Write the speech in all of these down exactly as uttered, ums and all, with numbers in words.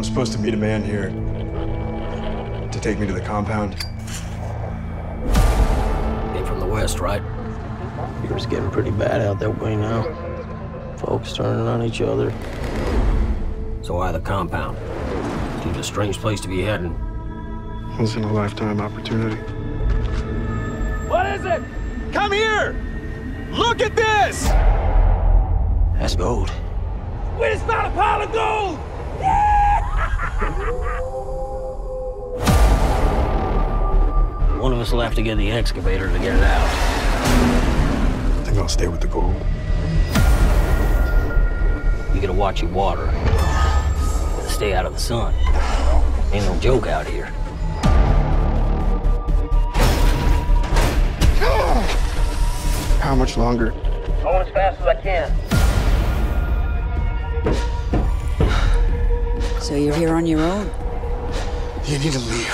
supposed to meet a man here to take me to the compound. Came from the west, right? It's getting pretty bad out that way now. Folks turning on each other. So why the compound? Seems a strange place to be heading. Once in a lifetime opportunity. What is it? Come here! Look at this! That's gold. We just found a pile of gold! One of us will have to get the excavator to get it out. I think I'll stay with the gold. You gotta watch your water. Stay out of the sun. Ain't no joke out here. How much longer? Going as fast as I can. So you're here on your own? You need to leave.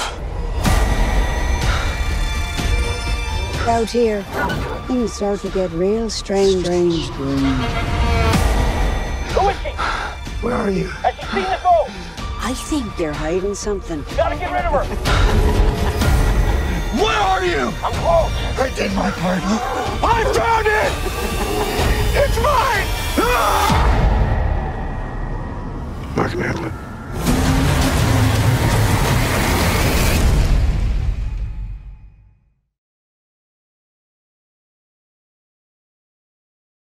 Out here, things start to get real strange, strange, strange. Who is she? Where are you? Has she seen the gold? I think they're hiding something. You gotta get rid of her. Where are you? I'm close. I did my part. I found it! It's mine! Ah! I'm not gonna handle it.